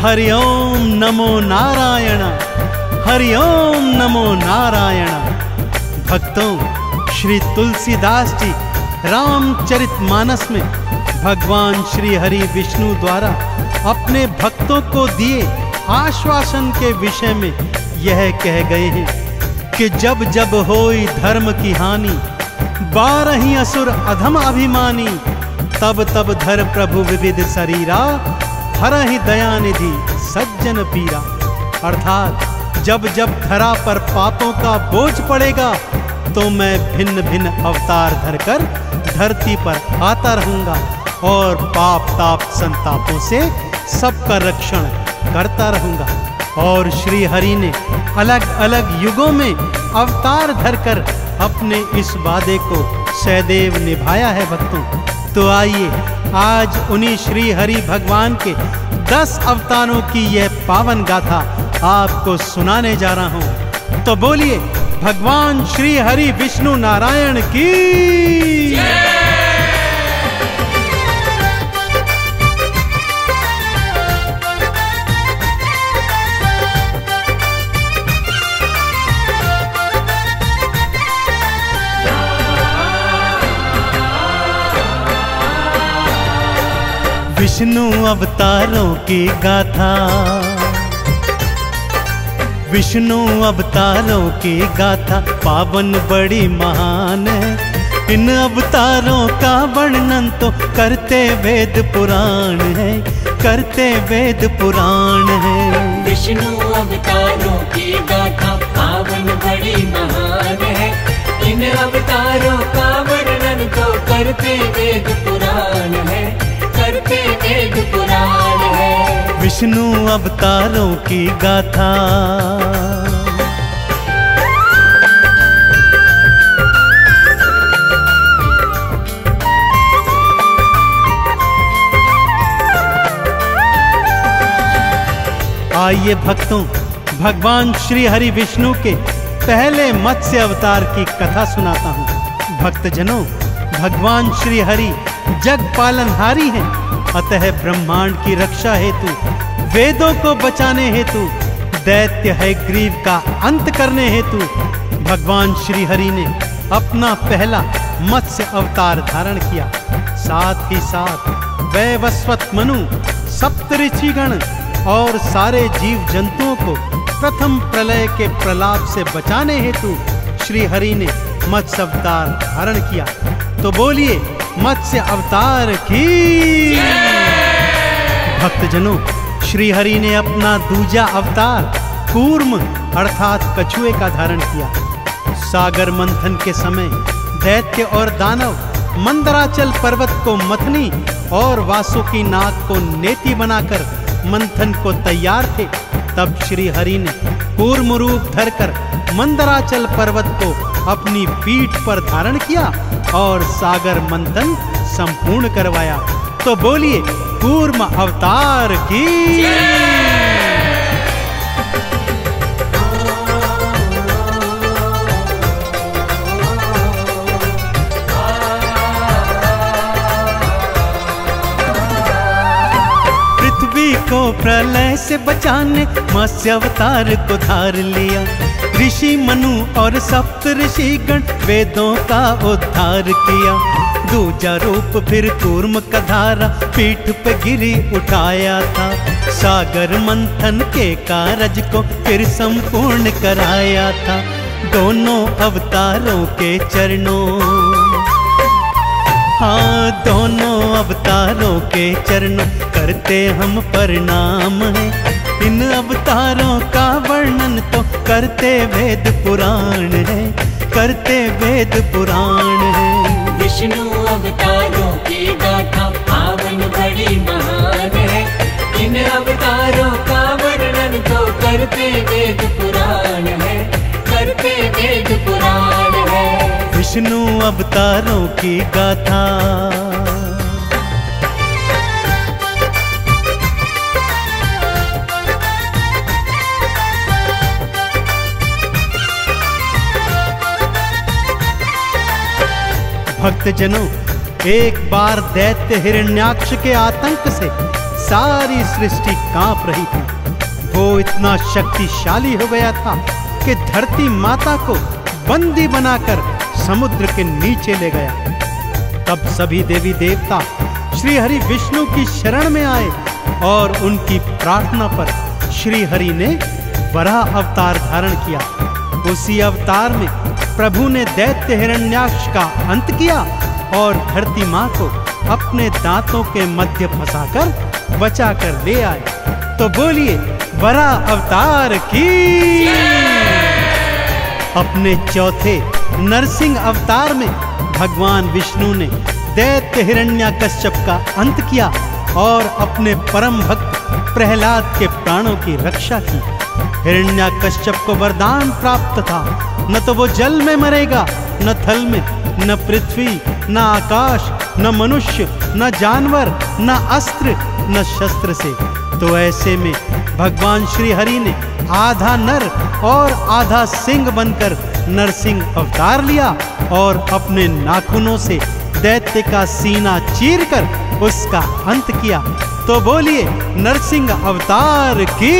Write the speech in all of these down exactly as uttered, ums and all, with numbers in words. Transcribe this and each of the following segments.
हरि ओम नमो नारायण, हरि ओम नमो नारायण। भक्तों, श्री तुलसीदास जी रामचरितमानस में भगवान श्री हरि विष्णु द्वारा अपने भक्तों को दिए आश्वासन के विषय में यह कह गए हैं कि जब जब होई धर्म की हानि, बारही असुर अधम अभिमानी, तब तब धर प्रभु विविध शरीरा, हरहि दयानिधि सज्जन पीरा। अर्थात जब जब धरा पर पापों का बोझ पड़ेगा तो मैं भिन्न भिन्न अवतार धरकर धरती पर आता रहूंगा और पाप ताप संतापों से सबका रक्षण करता रहूंगा। और श्री हरि ने अलग अलग युगों में अवतार धरकर अपने इस वादे को सदैव निभाया है। भक्तों, तो आइए आज उन्हीं श्री हरि भगवान के दस अवतारों की यह पावन गाथा आपको सुनाने जा रहा हूं। तो बोलिए भगवान श्री हरि विष्णु नारायण की। विष्णु अवतारों की गाथा, विष्णु अवतारों की गाथा पावन बड़ी महान है। इन अवतारों का वर्णन तो करते वेद पुराण है, करते वेद पुराण है। विष्णु अवतारों की गाथा पावन बड़ी महान है। इन अवतारों का वर्णन तो करते वेद पुराण है, करते वेद पुराण है। विष्णु अवतारों की गाथा। आइए भक्तों, भगवान श्री हरि विष्णु के पहले मत्स्य अवतार की कथा सुनाता हूँ। भक्तजनों, भगवान श्री हरि जग पालनहारी हैं, अतः ब्रह्मांड की रक्षा हेतु, वेदों को बचाने हेतु, दैत्य है ग्रीव का अंत करने हेतु भगवान श्री हरि ने अपना पहला मत्स्य अवतार धारण किया। साथ ही साथ वैवस्वत मनु, सप्तऋषिगण और सारे जीव जंतुओं को प्रथम प्रलय के प्रलाप से बचाने हेतु श्री हरि ने मत्स्य अवतार धारण किया। तो बोलिए मत्स्य अवतार की। भक्तजनों, श्री हरि ने अपना दूजा अवतार कूर्म अर्थात कछुए का धारण किया। सागर मंथन के समय दैत्य और दानव मंदराचल पर्वत को मथनी और वासुकी नाग को नेति बनाकर मंथन को तैयार थे। तब श्री हरि ने कूर्म रूप धरकर मंदराचल पर्वत को अपनी पीठ पर धारण किया और सागर मंथन संपूर्ण करवाया। तो बोलिए कूर्म अवतार की। पृथ्वी को प्रलय से बचाने मत्स्य अवतार को धार लिया। ऋषि मनु और सप्त ऋषिगण वेदों का उद्धार किया। दूजा रूप फिर कूर्म का धारा पीठ पे गिरी उठाया था। सागर मंथन के कारज को फिर संपूर्ण कराया था। दोनों अवतारों के चरणों, हाँ दोनों अवतारों के चरणों करते हम प्रणाम हैं। इन अवतारों का वर्णन तो करते वेद पुराण है, करते वेद पुराण है। विष्णु अवतारों की गाथा पावन बड़ी महान है। इन अवतारों का वर्णन तो करते वेद पुराण है, करते वेद पुराण है। विष्णु अवतारों की गाथा। भक्तजनों, एक बार दैत्य हिरण्याक्ष के आतंक से सारी सृष्टि कांप रही थी। वो इतना शक्तिशाली हो गया था कि धरती माता को बंदी बनाकर समुद्र के नीचे ले गया। तब सभी देवी देवता श्री हरि विष्णु की शरण में आए और उनकी प्रार्थना पर श्री हरि ने वराह अवतार धारण किया। उसी अवतार में प्रभु ने दैत्य हिरण्याक्ष का अंत किया और धरती माँ को अपने दांतों के मध्य फंसाकर बचाकर ले आए। तो बोलिए वराह अवतार की। अपने चौथे नरसिंह अवतार में भगवान विष्णु ने दैत्य हिरण्याकश्यप का अंत किया और अपने परम भक्त प्रहलाद के प्राणों की रक्षा की। हिरण्याकश्यप को वरदान प्राप्त था, न तो वो जल में मरेगा, न थल में, न पृथ्वी, न आकाश, न मनुष्य, न जानवर, न अस्त्र, न शस्त्र से। तो ऐसे में भगवान श्री हरि ने आधा नर और आधा सिंह बनकर नरसिंह अवतार लिया और अपने नाखूनों से दैत्य का सीना चीरकर उसका अंत किया। तो बोलिए नरसिंह अवतार की।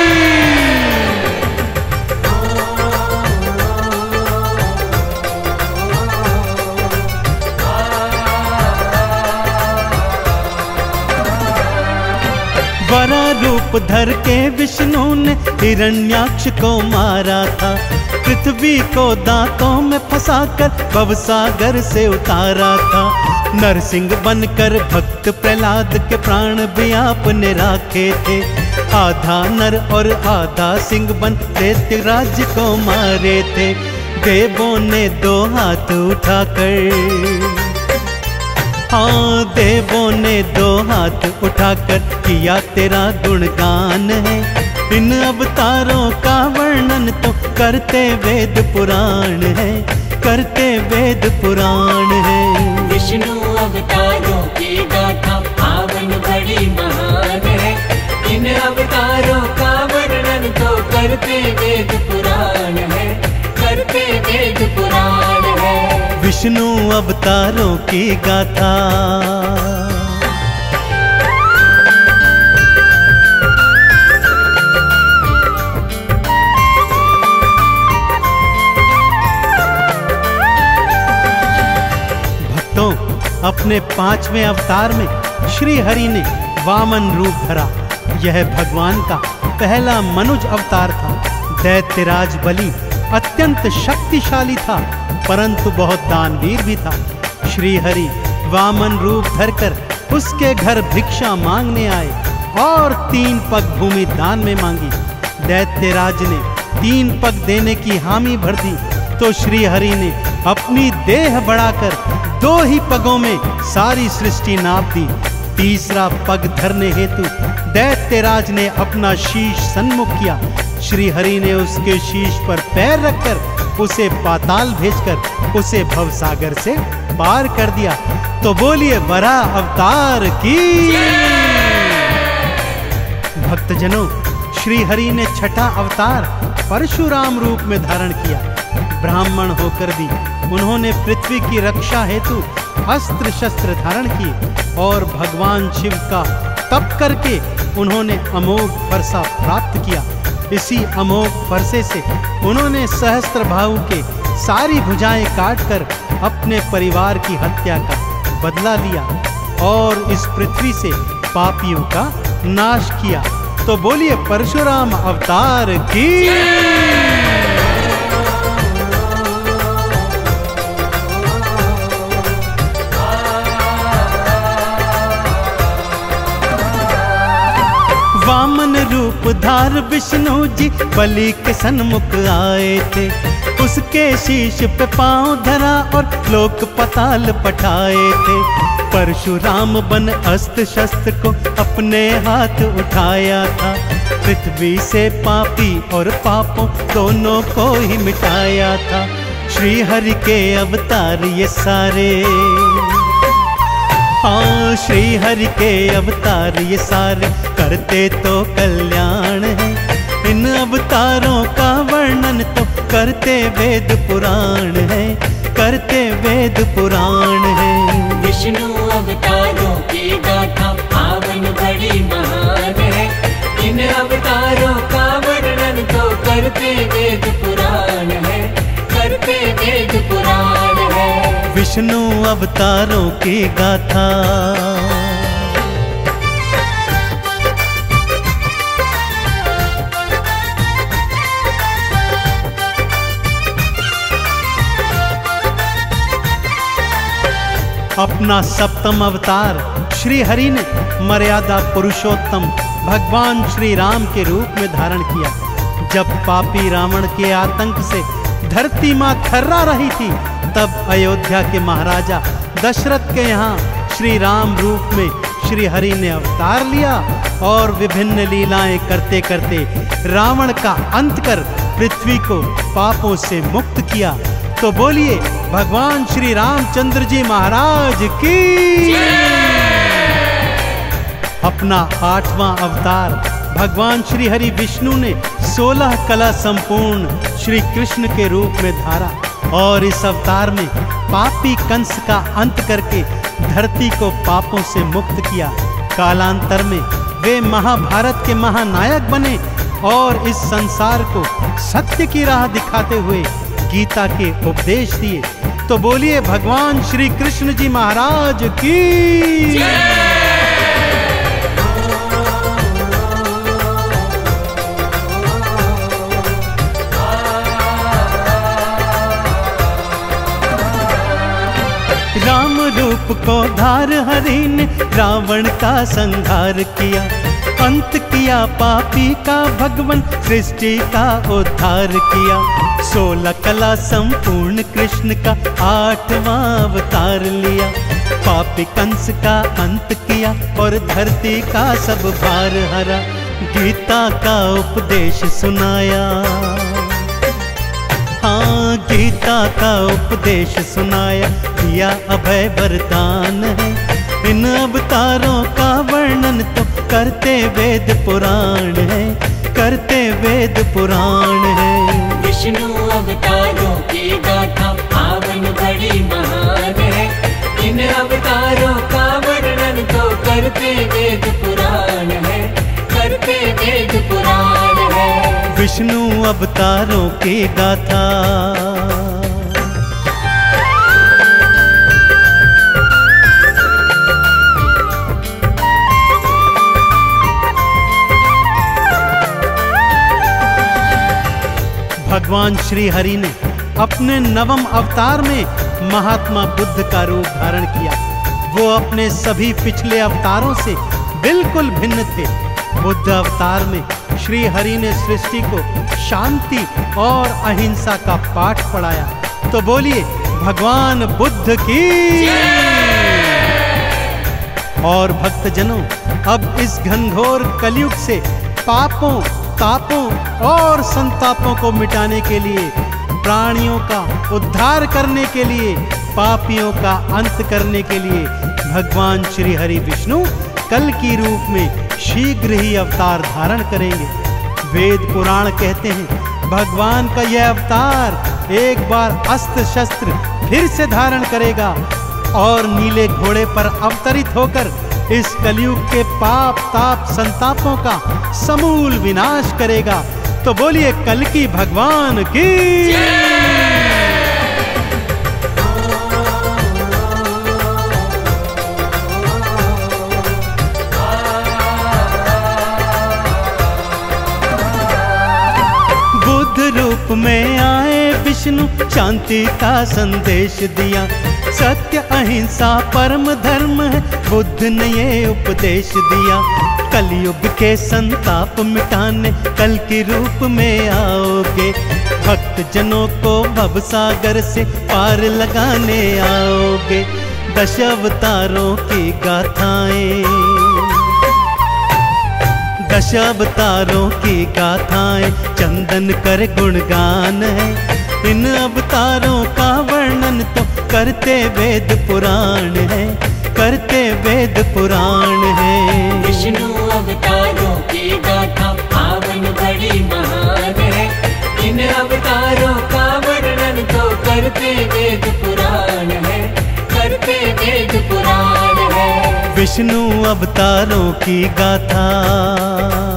वरा रूप धर के विष्णु ने हिरण्याक्ष को मारा था। पृथ्वी को दांतों में फंसाकर भवसागर से उतारा था। नरसिंह बनकर भक्त प्रहलाद के प्राण भी आपने राखे थे। आधा नर और आधा सिंह बन दैत्य राज्य को मारे थे। देवों ने दो हाथ उठाकर, हाँ देवों ने दो हाथ उठाकर किया तेरा गुणगान है। इन अवतारों का वर्णन तो करते वेद पुराण है, करते वेद पुराण है। विष्णु अवतारों की गाथा पावन बड़ी महान है। इन अवतारों का वर्णन तो करते वेद पुराण है, करते वेद पुराण है। विष्णु अवतारों की गाथा। भक्तों, अपने पांचवें अवतार में श्री हरि ने वामन रूप धरा। यह भगवान का पहला मनुज अवतार था। दैत्यराज बलि अत्यंत शक्तिशाली था, परंतु बहुत दानवीर भी था। श्री हरि वामन रूप धरकर उसके घर भिक्षा मांगने आए और तीन पग भूमि दान में मांगी। दैत्यराज ने तीन पग देने की हामी भर दी, तो श्री हरि ने अपनी देह बढ़ाकर दो ही पगों में सारी सृष्टि नाप दी। तीसरा पग धरने हेतु दैत्यराज ने अपना शीश सन्मुख किया। श्री हरि ने उसके शीश पर पैर रखकर उसे पाताल भेजकर उसे भवसागर से पार कर दिया। तो बोलिए वराह अवतार की। भक्तजनों, श्री हरि ने छठा अवतार परशुराम रूप में धारण किया। ब्राह्मण होकर भी उन्होंने पृथ्वी की रक्षा हेतु अस्त्र शस्त्र धारण किए और भगवान शिव का तप करके उन्होंने अमोघ फरसा प्राप्त किया। इसी अमोघ फरसे से उन्होंने सहस्त्र भाऊ के सारी भुजाएं काटकर अपने परिवार की हत्या का बदला लिया और इस पृथ्वी से पापियों का नाश किया। तो बोलिए परशुराम अवतार की। वामन रूप धार विष्णु जी बलि के सन्मुख आए थे। उसके शीश पे पांव धरा और लोक पताल पठाए थे। परशुराम बन अस्त्र शस्त्र को अपने हाथ उठाया था। पृथ्वी से पापी और पापों दोनों को ही मिटाया था। श्री हरि के अवतार ये सारे, हाँ श्री हरि के अवतार ये सारे करते तो कल्याण है। इन अवतारों का वर्णन तो करते वेद पुराण है, करते वेद पुराण है। विष्णु अवतारों की गाथा पावन पावन बड़ी महान है। इन अवतारों का वर्णन तो करते वेद पुराण है, करते वेद पुराण है। विष्णु अवतारों की गाथा अपना सप्तम अवतार श्री हरि ने मर्यादा पुरुषोत्तम भगवान श्री राम के रूप में धारण किया। जब पापी रावण के आतंक से धरती मां थर्रा रही थी, तब अयोध्या के महाराजा दशरथ के यहाँ श्री राम रूप में श्री हरि ने अवतार लिया और विभिन्न लीलाएं करते करते रावण का अंत कर पृथ्वी को पापों से मुक्त किया। तो बोलिए भगवान श्री रामचंद्र जी महाराज की। अपना आठवां अवतार भगवान श्री हरि विष्णु ने सोलह कला संपूर्ण श्री कृष्ण के रूप में धारा और इस अवतार में पापी कंस का अंत करके धरती को पापों से मुक्त किया। कालांतर में वे महाभारत के महानायक बने और इस संसार को सत्य की राह दिखाते हुए गीता के उपदेश दिए। तो बोलिए भगवान श्री कृष्ण जी महाराज की। राम रूप को धार हरि ने रावण का संहार किया, अंत किया पापी का भगवान सृष्टि का उद्धार किया। सोलह कला संपूर्ण कृष्ण का आठवां अवतार लिया, पापी कंस का अंत किया और धरती का सब भार हरा। गीता का उपदेश सुनाया, हाँ गीता का उपदेश सुनाया, दिया अभय वरदान है। इन अवतारों का वर्णन तो करते वेद पुराण है, करते वेद पुराण है। विष्णु अवतारों की गाथा पावन बड़ी महान है। इन अवतारों का वर्णन तो करते वेद पुराण है, करते वेद पुराण है। विष्णु अवतारों की गाथा भगवान श्री हरि ने अपने नवम अवतार में महात्मा बुद्ध का रूप धारण किया। वो अपने सभी पिछले अवतारों से बिल्कुल भिन्न थे। बुद्ध अवतार में श्री हरि ने सृष्टि को शांति और अहिंसा का पाठ पढ़ाया। तो बोलिए भगवान बुद्ध की। और भक्तजनों, अब इस घनघोर कलयुग से पापों तापों और संतापों को मिटाने के लिए, प्राणियों का उद्धार करने के लिए, पापियों का अंत करने के लिए भगवान श्री हरि विष्णु कल की रूप में शीघ्र ही अवतार धारण करेंगे। वेद पुराण कहते हैं भगवान का यह अवतार एक बार अस्त्र शस्त्र फिर से धारण करेगा और नीले घोड़े पर अवतरित होकर इस कलयुग के पाप ताप संतापों का समूल विनाश करेगा। तो बोलिए कल की भगवान की। बुद्ध रूप में आए विष्णु शांति का संदेश दिया। सत्य अहिंसा परम धर्म है, बुद्ध ने ये उपदेश दिया। कलयुग के संताप मिटाने कल के रूप में आओगे, भक्त जनों को भव सागर से पार लगाने आओगे। दश अवतारों की गाथाएं, दश अवतारों की गाथाएं चंदन कर गुणगान है। इन अवतारों का वर्णन तो करते वेद पुराण है, करते वेद पुराण है। विष्णु अवतारों की गाथा पावन बड़ी महान है। इन अवतारों का वर्णन तो करते वेद पुराण है, करते वेद पुराण है। विष्णु अवतारों की गाथा।